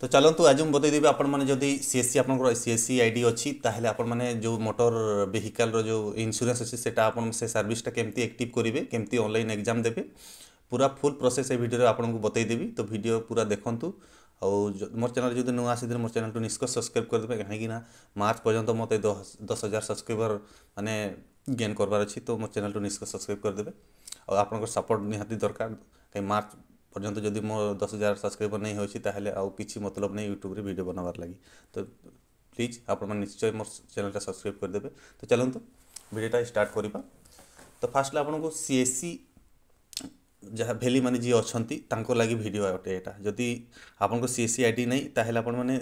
तो चलतु आज मुझे बतईदेवी आपण मैंने जदि सीएससी आप सीएससी आईडी अच्छी ताहले आपण मैंने जो मोटर वेहिकल जो इन्शुरेंस अच्छी से से सर्विसटा केमती एक्टिव करेंगे केमती ऑनलाइन एग्जाम देवे पूरा फुल प्रोसेस ए वीडियो आपको बतईदेवी। तो वीडियो पूरा देखूँ और मोर चैनल जो नुआ आसी मोर चैनल निश्चय सब्सक्राइब करदे कहीं मार्च पर्यंत मत 10,000 सब्सक्राइबर माने गेन करवार अच्छी। तो मोर चैनल निश्चय सब्सक्राइब करदे और आप सपोर्ट निहाती दरकार कहीं मार्च पर्यंत जदि मोर 10,000 सब्सक्राइबर नहीं होची ताहले आउ किछि मतलब नहीं यूट्यूब रे वीडियो बनावार लगी। तो प्लीज आप निश्चय मोर चैनल सब्सक्राइब करदे। तो चलतु वीडियोटा स्टार्ट करवा। तो फास्ट आपको सीएससी जहाँ भैली मैंने जी अच्छा लगी वीडियो अटे यहाँ जदि आपको सीएससी आईडी नहीं ताहले आपण मैंने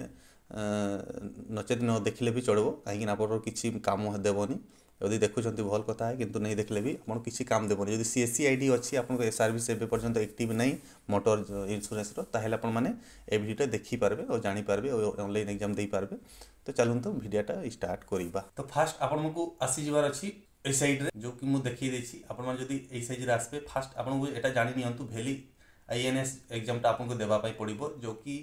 नचेत न देखले भी चलो कहीं आप किसी काम देवनी जदि देखुं भल कथा है किंतु नहीं देखले भी आप किसी काम देवनी। जदि सीएससी आईडी अच्छी आपको सर्विस एवं पर्यंत एक्टिव नहीं मोटर इन्शुरेंस ताहले आपण मैंने ए वीडियो देखिपारे और जानीपारे और ऑनलाइन एग्जाम दे पारे। तो चलतु वीडियोटा स्टार्ट करवा। तो फास्ट आपको आसी जबार अच्छी ए साइड रे जो कि मुझे देखी आपण मैंने जदि ए साइड रे आसबे फास्ट आपको एटा जानि नियंतु भैली आईएनएस एग्जामटा आपको देवाई पड़ो जो कि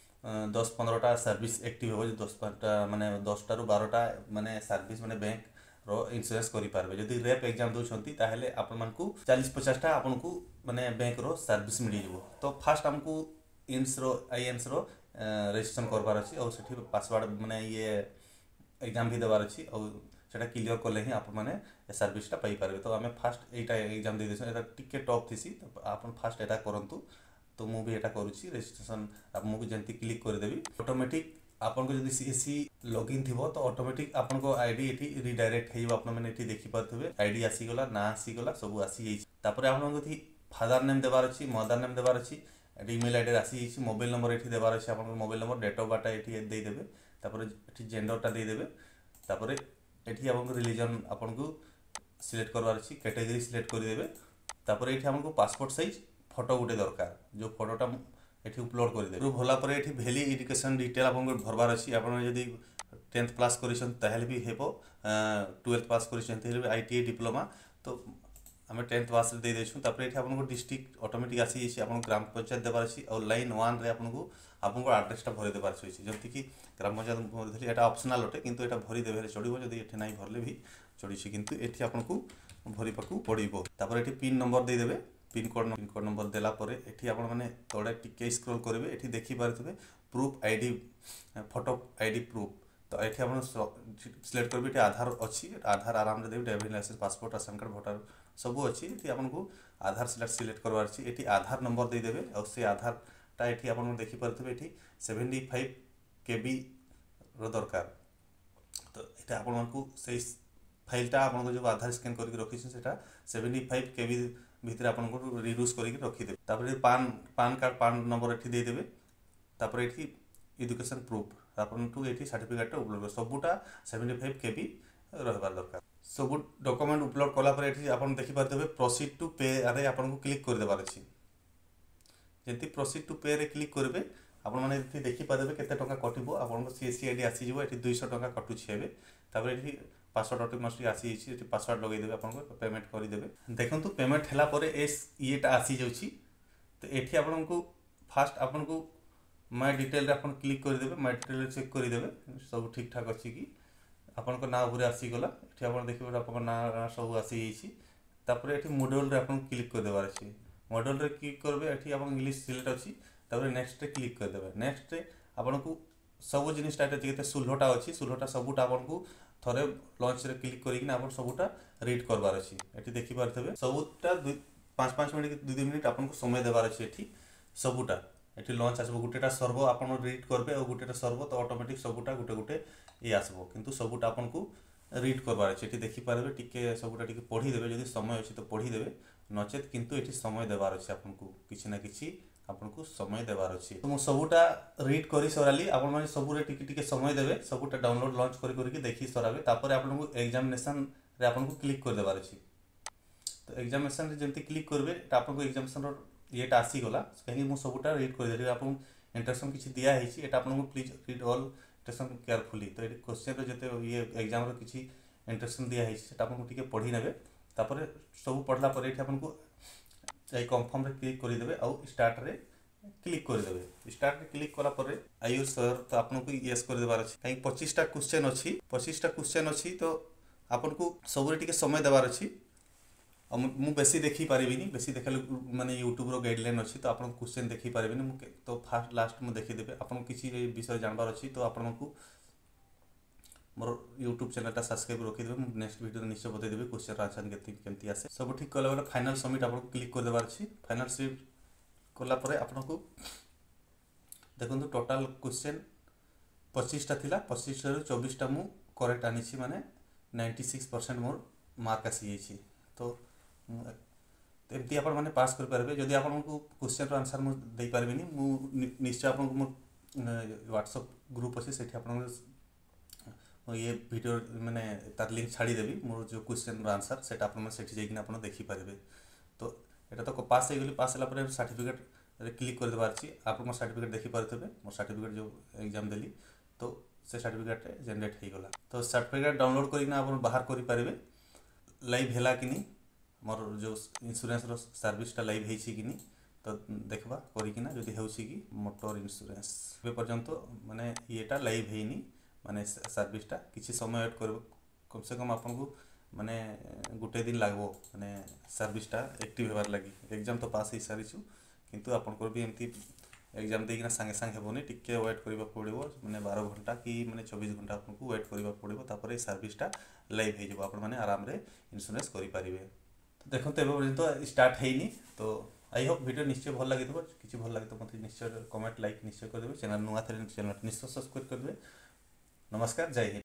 10-15टा सर्विस एक्टिव हो 10-15टा माने 10टा रु 12टा माने सर्विस माने बैंक रो इंश्योरेंस करि पारबे। जदि रेप एग्जाम दोछंती ताहले आपण मानकु 40-50टा आपनकु माने बैंक रो सर्विस मिली जबो। तो फास्ट हमकु इन्स रो आईएनएस रो रजिस्ट्रेशन करबार अछि और सेठी पासवर्ड माने ये एग्जाम भी देबार अछि और सेटा क्लियर कले ही आप माने सर्विसटा पाई पारबे। तो आमे फास्ट एटा एग्जाम दे देछन एटा टिके टॉप थिसी तो आपन फास्ट एटा करंतु। तो मु भी एटा करूची रजिस्ट्रेशन आप मुझे जंती क्लिक कर देबी ऑटोमेटिक आपन को जदि सीएससी लॉगिन थिबो तो ऑटोमेटिक आपन को आईडी एठी रीडायरेक्ट हेइबो आपन माने एठी देखि पारथबे आईडी आसी गला ना आसी गला सब आसी जाई। तापर आपन को थी फादर नेम देबार अछि मदर नेम देबार अछि ईमेल आईडी आसी जाई मोबाइल नंबर एठी देबार अछि आपन को mobile number date of birth एठी दे देबे तापर एठी जेंडरटा दे देबे तापर एठी आपन रिलीजन आपन को सिलेक्ट करवार अछि कैटेगरी सिलेक्ट कर देबे तापर एठी आपन को पासपोर्ट साइज फोटो गुटे दरकार जो फोटोटा एठी अपलोड कर देबे भला पर एठी वैली एजुकेशन डिटेल आपन को भरबार अछि आपन यदि 10th पास करिसन ताहले भी हेबो 12th पास करिसन ताहले भी आईटीआई डिप्लोमा तो हमें 10th पास दे देछु। तापर एठी आपन को डिस्ट्रिक्ट ऑटोमेटिक आसी जाई आपन ग्राम पंचायत देबार अछि और लाइन 1 रे आपन को एड्रेसटा भरि देबार अछि जति कि ग्राम पंचायत भरि एटा ऑप्शनल अटे किंतु एटा भरि देबे चढिबो जदि एठी नाही भरले भी चढिछि किंतु एठी आपन को भरि पाकू पड़िबो। तापर एठी पिन नंबर दे देबे पिन कोड नंबर देला परे एठी आपण माने तळे टिके स्क्रॉल करिवे एठी देखि पारथबे proof ID photo ID proof. तो एठी आपण सिलेक्ट करबे एठी आधार अछि आधार आराम रे देबे driving licence passport ration card voter सब अछि एठी आपण को आधार सिलेक्ट करवार अछि एठी आधार नंबर दे देबे और से आधार ता एठी आपण देखि पारथबे एठी 75 केबी रो दरकार। तो एटा आपण को से फाइलटा आपण जो आधार स्कैन करके रखी सेटा 75 केबी भितर आपन को रिड्यूस करके रखी देबे। तापर पान कार्ड पान नंबर एठी दे देबे तापर एठी एजुकेशन प्रूफ आपन टू एठी सर्टिफिकेट अपलोड सबुटा 75 केबी रहबार दरकार। सब डॉक्यूमेंट अपलोड कला पर एठी आपन देखि पारथबे प्रोसीड टू पे अरे आपन को क्लिक कर देबार अछि जेंति प्रोसीड टू पे रे क्लिक करबे आपन माने एठी देखि पारबे केते टका कटिबो आपन को सीएससी आईडी आसी जिवो एठी 200 टका कटु छेबे। तापर एठी पासवर्ड ऑटोमेटिकली आसी छी एठी पासवर्ड लगे देबे आपन को पेमेंट करि देबे। देखंतु पेमेंट हला परे एस येटा आसी जाउची तो एठी आपन को फास्ट आपन को माय डिटेल रे आपन क्लिक कर देबे माय डिटेल चेक कर देबे सब ठीक ठाक अछि कि आपन को नाम पूरा आसी गला एठी आपन देखिबे आपन नाम सब आसी जाइछि। तापर एठी मॉड्यूल रे आपन क्लिक कर देबार अछि मॉड्यूल रे क्लिक करबे एठी आपन इंग्लिश सिलेक्ट अछि तापर नेक्स्ट रे क्लिक कर देबे नेक्स्ट रे आपन को सब जिनिस स्टार्ट जेते सुलहटा अछि सुलहटा सबुटा आपन को थरे लॉन्च रे क्लिक करिक ना आपन सबुटा रीड करबार अछि एठी देखि पारथबे सबुटा 5-5 मिनिट 2 मिनिट आपन को समय देबार अछि एठी सबुटा एठी लॉन्च आसबो गुटेटा सर्व आपन रीड करबे और गुटेटा सर्व तो ऑटोमेटिक सबुटा गुटे गुटे ये आसबो किंतु सबुटा आपन को रीड करबार अछि एठी देखि पारबे टिके सबुटा टिके पढी देबे जदि समय अछि तो पढी देबे नचेत किंतु एठी समय देबार अछि आपन को किछि ना किछि आपन को समय देबार अछि। तो मु सबुटा रीड करि सराली आपन माने सबुरे टिके टिके समय देबे सबुटा डाउनलोड लॉन्च करि करि के देखि सराबे तापर आपन को एग्जामिनेशन रे आपन को क्लिक कर देबार अछि। तो एग्जामिनेशन रे जेंति क्लिक करबे त आपन को एग्जामिनेशन रो येटा आसी गला कहीं मु सबुटा रीड कर देबे आपन इंस्ट्रक्शन किछि दिया हेछि एटा आपन को please read all instruction carefully. तो एटी क्वेश्चन रे जते ये एग्जाम रो किछि इंस्ट्रक्शन दिया हेछि सेटा आपन को टिके पढी नेबे तापर सब पढला पर एठी आपन को ए कंफर्म रे क्लिक करि देबे और स्टार्ट रे क्लिक करदेवे। स्टार्ट क्लिक कला पर आई यू श्योर तो आपको येस कर देबार अछि कहीं 25टा क्वेश्चन अछि 25टा क्वेश्चन अछि तो आपको सब टिके समय देबार अछि। मु बेसी देखी पारिबिनी बेसी देखले माने यूट्यूब रो गाइडलाइन अछि तो आपन क्वेश्चन देखी पारिबिनी मु तो फास्ट लास्ट मु देखि देबे आपन किछि विषय जानबार अछि तो आपनको मोर यूट्यूब चैनल सब्सक्राइब रखी देबे। मु नेक्स्ट वीडियो निश्चय बतै देबे क्वेश्चन आंसर केमती आसे सब ठीक कला बेले फाइनल सबमिट आपन क्लिक कर देबार अछि। फाइनल सबमिट कला परे आपनको देखंतु टोटल क्वेश्चन 25टा थिला 25 रो 24टा मु करेक्ट आनिछि माने 96% मोर मार्क आसी जाइछि। तो एमती आपण माने पास कर पारबे जदि आपण को क्वेश्चन रो आंसर मु दे पारबेनी मु निश्चय आपण को व्हाट्सएप ग्रुप अछि सेठी आपण ये वीडियो माने तार लिंक छाड़ी देबी मोर जो क्वेश्चन रो आंसर सेटा आपण सेठी जाई कि आपण देखि पारबे। तो एटा तो पास हे गेली पास हला पर सर्टिफिकेट रे क्लिक कर देबार छी आपण मो सर्टिफिकेट देखि पारथबे मोर सर्टिफिकेट जो एग्जाम देली तो से सर्टिफिकेट जनरेट हे गला। तो सर्टिफिकेट डाउनलोड करिना आपण बाहर करि पारबे लाइव हेला कि नहीं मोर जो इंश्योरेंस रो सर्विसटा लाइव हेछि कि नहीं तो देखबा करिकिना जदि हेउछि कि मोटर इंश्योरेंस ए पर्यंत माने येटा लाइव हेइनी माने सर्विसटा किछि समय वेट करबो कम से कम आपन को माने गुटे दिन लागबो माने सर्विसटा एक्टिव हेबार लागि। एग्जाम तो पास हे सारिछु किंतु आपन को भी एमती एग्जाम देकिना संगे संगे हेबोनी टिके वेट करबा पड़िबो माने 12 घंटा कि माने 24 घंटा आपन को वेट करबा पड़िबो तापर सर्विसटा लाइव हे जबो आपन माने आराम रे इंश्योरेंस करि पारिबे। तो देखो एबे पर्यंत स्टार्ट हेइनी तो आई होप वीडियो निश्चय भल लागिथबो किछि भल लागि तो मते निश्चय कमेंट लाइक निश्चय कर देबे। चैनल नुआ थले चैनल निश्चय सब्सक्राइब कर देबे। नमस्कार जय हिंद।